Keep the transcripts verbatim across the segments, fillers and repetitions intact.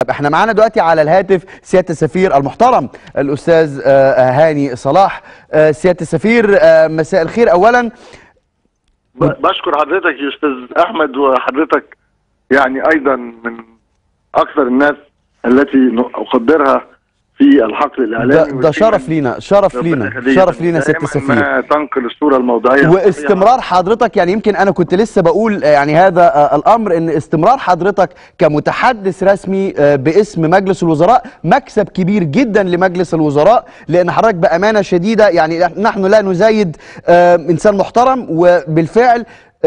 احنا معانا دلوقتي على الهاتف سيادة السفير المحترم الأستاذ هاني صلاح. سيادة السفير مساء الخير. أولا بشكر حضرتك يا أستاذ أحمد، وحضرتك يعني أيضا من أكثر الناس التي أقدرها في الحقل الاعلامي. ده, ده شرف لينا شرف لينا شرف لينا سيادة السفير، ما تنقل الصوره الموضوعيه واستمرار حضرتك. يعني يمكن انا كنت لسه بقول يعني هذا الامر، ان استمرار حضرتك كمتحدث رسمي باسم مجلس الوزراء مكسب كبير جدا لمجلس الوزراء، لان حضرتك بامانه شديده يعني نحن لا نزايد انسان محترم وبالفعل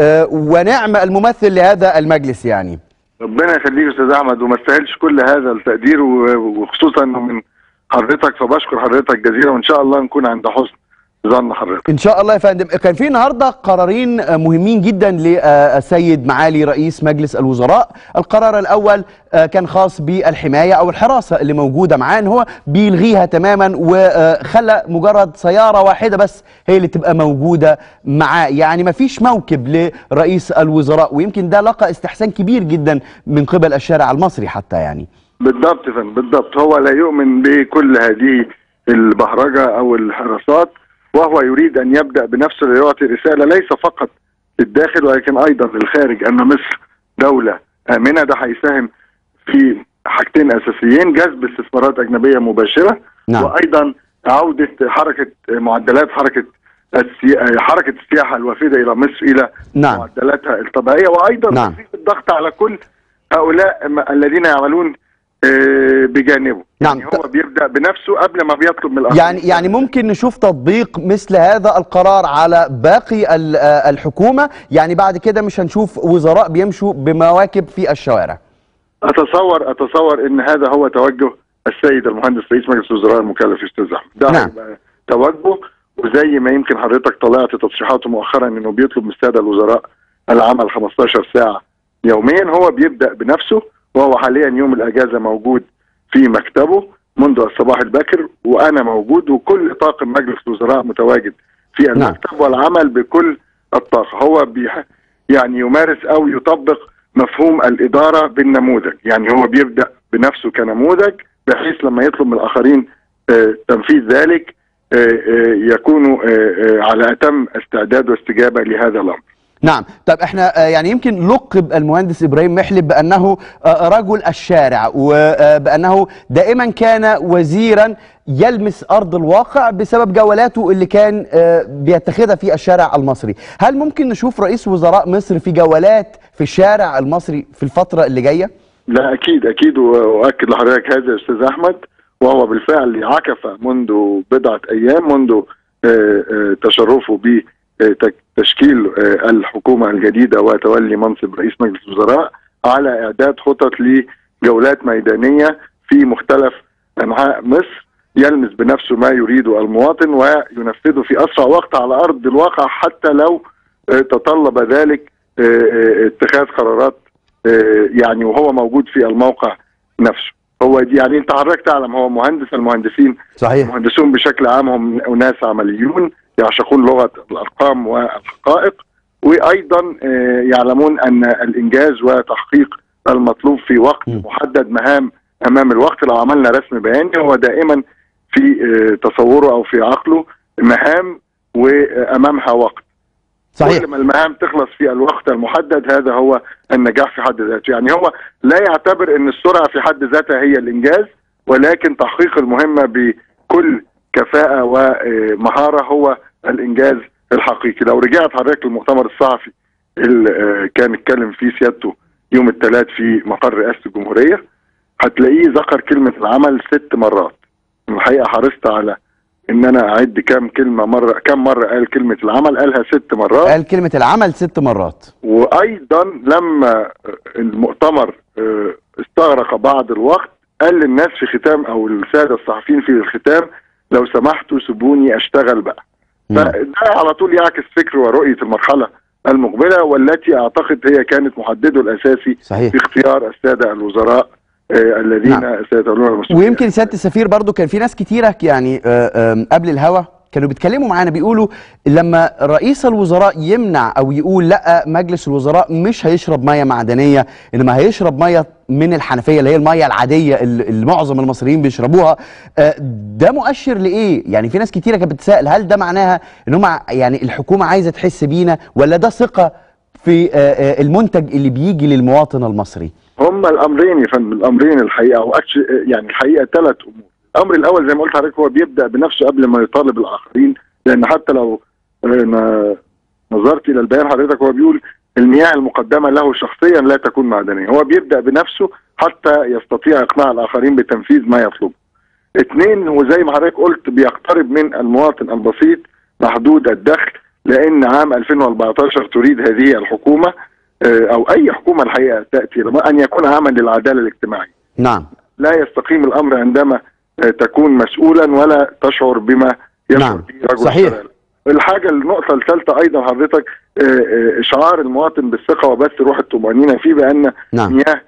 ونعم الممثل لهذا المجلس. يعني ربنا يخليك يا استاذ احمد، وما استاهلش كل هذا التقدير، وخصوصا من حضرتك، فبشكر حضرتك جزيلا، وان شاء الله نكون عند حسن ظن حضرتك. ان شاء الله يا فندم. كان في النهارده قرارين مهمين جدا للسيد معالي رئيس مجلس الوزراء. القرار الاول كان خاص بالحمايه او الحراسه اللي موجوده معاه، ان هو بيلغيها تماما وخلى مجرد سياره واحده بس هي اللي تبقى موجوده معاه، يعني ما فيش موكب لرئيس الوزراء، ويمكن ده لقى استحسان كبير جدا من قبل الشارع المصري حتى. يعني بالضبط يا فندم، بالضبط. هو لا يؤمن بكل هذه البهرجه او الحراسات، وهو يريد ان يبدا بنفسه ليعطي رساله ليس فقط للداخل ولكن ايضا للخارج، ان مصر دوله امنه. ده هيساهم في حاجتين اساسيين: جذب استثمارات اجنبيه مباشره، نعم. وايضا عوده حركه معدلات حركه حركه السياحه الوافده الى مصر الى نعم. معدلاتها الطبيعيه، وايضا نعم. الضغط على كل هؤلاء الذين يعملون بجانبه. نعم. يعني هو بيبدأ بنفسه قبل ما بيطلب من الآخرين. يعني يعني ممكن نشوف تطبيق مثل هذا القرار على باقي الحكومة؟ يعني بعد كده مش هنشوف وزراء بيمشوا بمواكب في الشوارع؟ أتصور أتصور إن هذا هو توجه السيد المهندس رئيس مجلس الوزراء المكلف أستاذ أحمد. ده نعم. توجهه، وزي ما يمكن حضرتك طلعت تصريحاته مؤخرا إنه بيطلب من السادة الوزراء العمل خمستاشر ساعة يوميا، هو بيبدأ بنفسه، وهو حاليا يوم الاجازه موجود في مكتبه منذ الصباح الباكر، وانا موجود، وكل طاقم مجلس الوزراء متواجد في المكتب نعم. والعمل بكل الطاقه. هو بيح يعني يمارس او يطبق مفهوم الاداره بالنموذج، يعني هو بيبدا بنفسه كنموذج، بحيث لما يطلب من الاخرين آه تنفيذ ذلك آه آه يكونوا آه على اتم استعداد واستجابه لهذا الامر. نعم. طب احنا يعني يمكن لقب المهندس ابراهيم محلب بانه رجل الشارع، وبانه دائما كان وزيرا يلمس ارض الواقع بسبب جولاته اللي كان بيتخذها في الشارع المصري. هل ممكن نشوف رئيس وزراء مصر في جولات في الشارع المصري في الفترة اللي جاية؟ لا اكيد اكيد، واؤكد لحضرتك هذا يا استاذ احمد، وهو بالفعل عكف منذ بضعة ايام منذ تشرفه ب تشكيل الحكومة الجديدة وتولي منصب رئيس مجلس الوزراء على إعداد خطط لجولات ميدانية في مختلف أنحاء مصر، يلمس بنفسه ما يريده المواطن وينفذه في أسرع وقت على أرض الواقع، حتى لو تطلب ذلك اتخاذ قرارات يعني وهو موجود في الموقع نفسه. هو دي يعني انت حضرتك تعلم، هو مهندس، المهندسين صحيح المهندسون بشكل عام هم أناس عمليون يعشقون لغة الأرقام والحقائق، وأيضا يعلمون أن الإنجاز وتحقيق المطلوب في وقت محدد مهام أمام الوقت. لو عملنا رسم بياني، هو دائما في تصوره أو في عقله مهام وأمامها وقت. صحيح. كل ما المهام تخلص في الوقت المحدد هذا هو النجاح في حد ذاته. يعني هو لا يعتبر أن السرعة في حد ذاتها هي الإنجاز، ولكن تحقيق المهمة بكل كفاءة ومهارة هو الإنجاز الحقيقي. لو رجعت حضرتك للمؤتمر الصحفي اللي كان اتكلم فيه سيادته يوم الثلاث في مقر رئاسة الجمهورية، هتلاقيه ذكر كلمة العمل ست مرات. الحقيقة حرصت على ان انا اعد كام كلمة مرة كم مرة قال كلمة العمل، قالها ست مرات. قال كلمة العمل ست مرات. وايضا لما المؤتمر استغرق بعض الوقت، قال للناس في ختام، او السادة الصحفيين في الختام: لو سمحتوا سيبوني اشتغل بقى. فده على طول يعكس فكر ورؤية المرحلة المقبلة، والتي اعتقد هي كانت محدده الاساسي صحيح. في اختيار السادة الوزراء آه الذين نعم. سيتولون المسؤولية. ويمكن سيادة السفير برضو كان في ناس كتيرة يعني آه آه قبل الهوا كانوا بيتكلموا معانا بيقولوا لما رئيس الوزراء يمنع او يقول لا مجلس الوزراء مش هيشرب ميه معدنيه انما هيشرب ميه من الحنفيه اللي هي الميه العاديه اللي معظم المصريين بيشربوها، ده مؤشر لايه؟ يعني في ناس كتيره كانت بتسال هل ده معناها ان هم يعني الحكومه عايزه تحس بينا ولا ده ثقه في المنتج اللي بيجي للمواطن المصري؟ هم الامرين يا فندم، الامرين الحقيقه او يعني الحقيقه ثلاث امور. الامر الاول زي ما قلت لحضرتك هو بيبدا بنفسه قبل ما يطالب الاخرين، لان حتى لو نظرت الى البيان حضرتك هو بيقول المياه المقدمه له شخصيا لا تكون معدنيه، هو بيبدا بنفسه حتى يستطيع اقناع الاخرين بتنفيذ ما يطلبه. اثنين، وزي ما حضرتك قلت بيقترب من المواطن البسيط محدود الدخل، لان عام ألفين وأربعتاشر تريد هذه الحكومه او اي حكومه الحقيقه تاتي ان يكون عاما للعداله الاجتماعيه. نعم. لا يستقيم الامر عندما تكون مسؤولا ولا تشعر بما يشعر نعم. به رجل صحيح. الشارع. الحاجه النقطه الثالثه ايضا حضرتك اشعار المواطن بالثقه وبث روح الطمانينه فيه بان نعم. مياه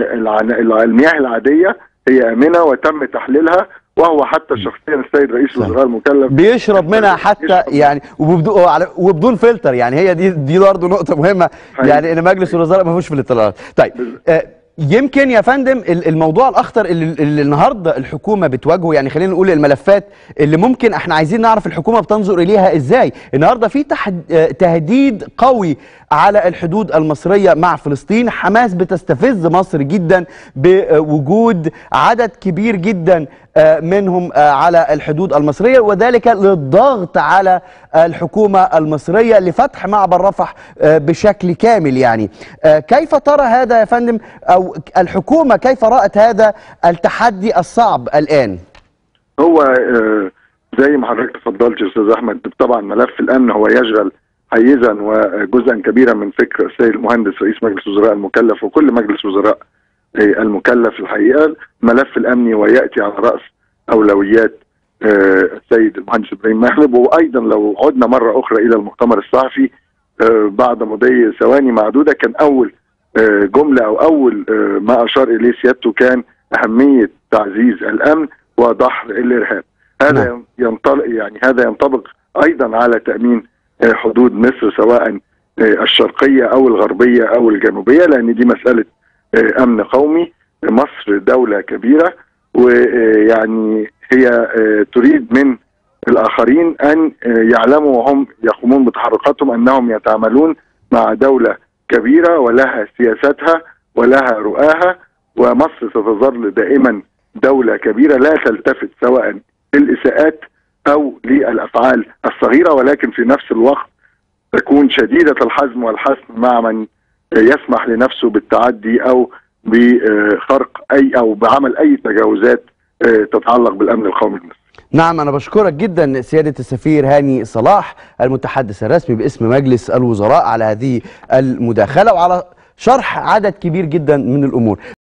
المياه العاديه هي امنه وتم تحليلها، وهو حتى شخصيا السيد رئيس الوزراء المكلف بيشرب منها حتى يعني وبدون فلتر. يعني هي دي دي برضه نقطه مهمه يعني ان مجلس الوزراء ما فيهوش فلترات. طيب آه يمكن يا فندم الموضوع الاخطر اللي, اللي النهارده الحكومه بتواجهه، يعني خلينا نقول الملفات اللي ممكن احنا عايزين نعرف الحكومه بتنظر اليها ازاي. النهارده في تهديد قوي على الحدود المصريه مع فلسطين، حماس بتستفز مصر جدا بوجود عدد كبير جدا منهم على الحدود المصريه، وذلك للضغط على الحكومه المصريه لفتح معبر رفح بشكل كامل. يعني كيف ترى هذا يا فندم، او الحكومه كيف رأت هذا التحدي الصعب الآن؟ هو زي ما حضرتك تفضلت يا استاذ احمد، طبعا ملف الامن هو يشغل حيزا وجزءا كبيرا من فكر السيد المهندس رئيس مجلس الوزراء المكلف وكل مجلس وزراء المكلف الحقيقه. الملف الامني وياتي على راس اولويات السيد المهندس ابراهيم محلب. وايضا لو عدنا مره اخرى الى المؤتمر الصحفي بعد مضي ثواني معدوده، كان اول جمله او اول ما اشار اليه سيادته كان اهميه تعزيز الامن ودحر الارهاب. هذا ينطبق يعني هذا ينطبق ايضا على تامين حدود مصر سواء الشرقيه او الغربيه او الجنوبيه، لان دي مساله امن قومي. مصر دوله كبيره ويعني هي تريد من الاخرين ان يعلموا وهم يقومون بتحركاتهم انهم يتعاملون مع دوله كبيره ولها سياستها ولها رؤاها، ومصر ستظل دائما دوله كبيره لا تلتفت سواء للاساءات او للافعال الصغيره، ولكن في نفس الوقت تكون شديده الحزم والحسم مع من يسمح لنفسه بالتعدي او بخرق اي او بعمل اي تجاوزات تتعلق بالامن القومي المصري. نعم، أنا بشكرك جدا سيادة السفير هاني صلاح المتحدث الرسمي باسم مجلس الوزراء على هذه المداخلة وعلى شرح عدد كبير جدا من الأمور.